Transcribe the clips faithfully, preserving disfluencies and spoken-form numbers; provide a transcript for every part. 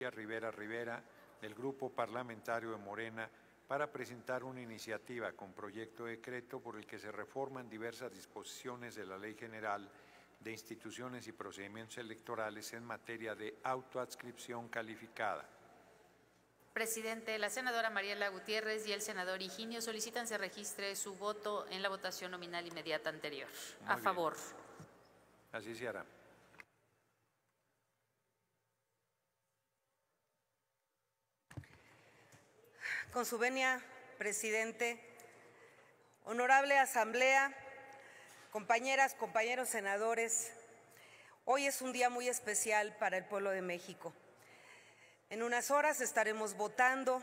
Jessica Rivera Rivera, del Grupo Parlamentario de Morena, para presentar una iniciativa con proyecto de decreto por el que se reforman diversas disposiciones de la Ley General de Instituciones y Procedimientos Electorales en materia de autoadscripción calificada. Presidente, la senadora Mariela Gutiérrez y el senador Higinio solicitan se registre su voto en la votación nominal inmediata anterior. Muy A bien. favor. Así se hará. Con su venia, presidente, honorable asamblea, compañeras, compañeros senadores, hoy es un día muy especial para el pueblo de México. En unas horas estaremos votando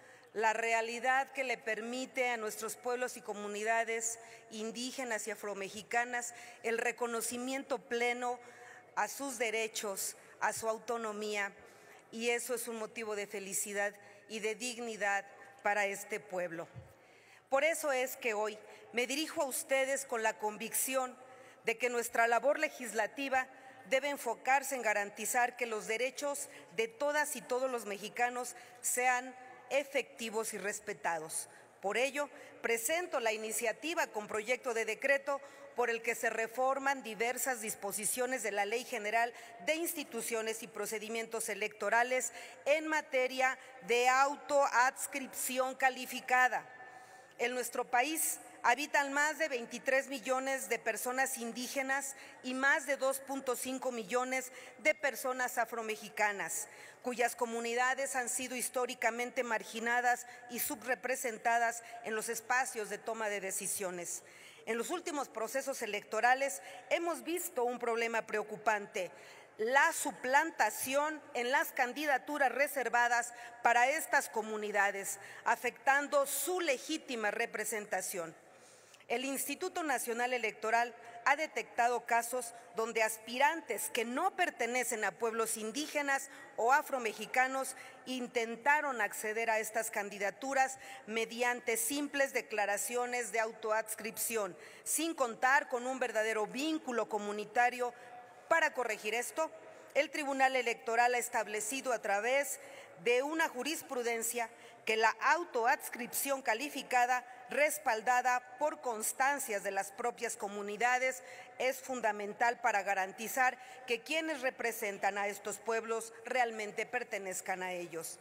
la realidad que le permite a nuestros pueblos y comunidades indígenas y afromexicanas el reconocimiento pleno a sus derechos, a su autonomía, y eso es un motivo de felicidad y de dignidad para este pueblo. Por eso es que hoy me dirijo a ustedes con la convicción de que nuestra labor legislativa debe enfocarse en garantizar que los derechos de todas y todos los mexicanos sean efectivos y respetados. Por ello, presento la iniciativa con proyecto de decreto por el que se reforman diversas disposiciones de la Ley General de Instituciones y Procedimientos Electorales en materia de autoadscripción calificada. En nuestro país habitan más de veintitrés millones de personas indígenas y más de dos punto cinco millones de personas afromexicanas, cuyas comunidades han sido históricamente marginadas y subrepresentadas en los espacios de toma de decisiones. En los últimos procesos electorales hemos visto un problema preocupante: la suplantación en las candidaturas reservadas para estas comunidades, afectando su legítima representación. El Instituto Nacional Electoral ha detectado casos donde aspirantes que no pertenecen a pueblos indígenas o afromexicanos intentaron acceder a estas candidaturas mediante simples declaraciones de autoadscripción, sin contar con un verdadero vínculo comunitario. Para corregir esto, el Tribunal Electoral ha establecido a través de una jurisprudencia que la autoadscripción calificada, respaldada por constancias de las propias comunidades, es fundamental para garantizar que quienes representan a estos pueblos realmente pertenezcan a ellos.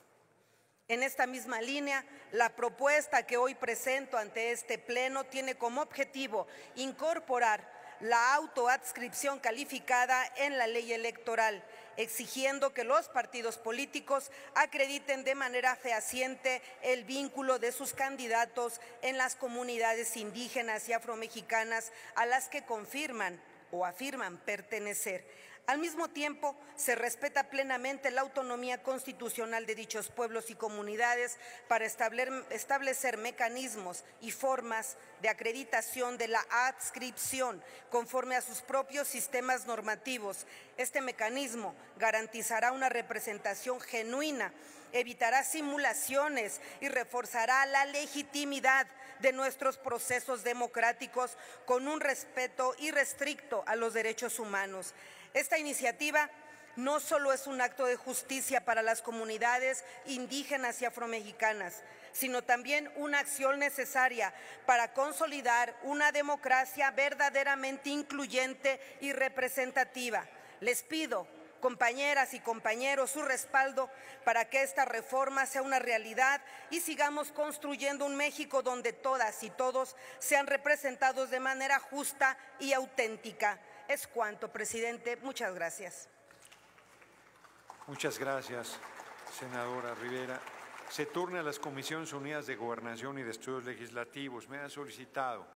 En esta misma línea, la propuesta que hoy presento ante este Pleno tiene como objetivo incorporar la autoadscripción calificada en la ley electoral, exigiendo que los partidos políticos acrediten de manera fehaciente el vínculo de sus candidatos en las comunidades indígenas y afromexicanas a las que confirman o afirman pertenecer. Al mismo tiempo, se respeta plenamente la autonomía constitucional de dichos pueblos y comunidades para establecer mecanismos y formas de acreditación de la adscripción conforme a sus propios sistemas normativos. Este mecanismo garantizará una representación genuina, evitará simulaciones y reforzará la legitimidad de nuestros procesos democráticos con un respeto irrestricto a los derechos humanos. Esta iniciativa no solo es un acto de justicia para las comunidades indígenas y afromexicanas, sino también una acción necesaria para consolidar una democracia verdaderamente incluyente y representativa. Les pido, compañeras y compañeros, su respaldo para que esta reforma sea una realidad y sigamos construyendo un México donde todas y todos sean representados de manera justa y auténtica. Es cuanto, presidente. Muchas gracias. Muchas gracias, senadora Rivera. Se turna a las Comisiones Unidas de Gobernación y de Estudios Legislativos. Me ha solicitado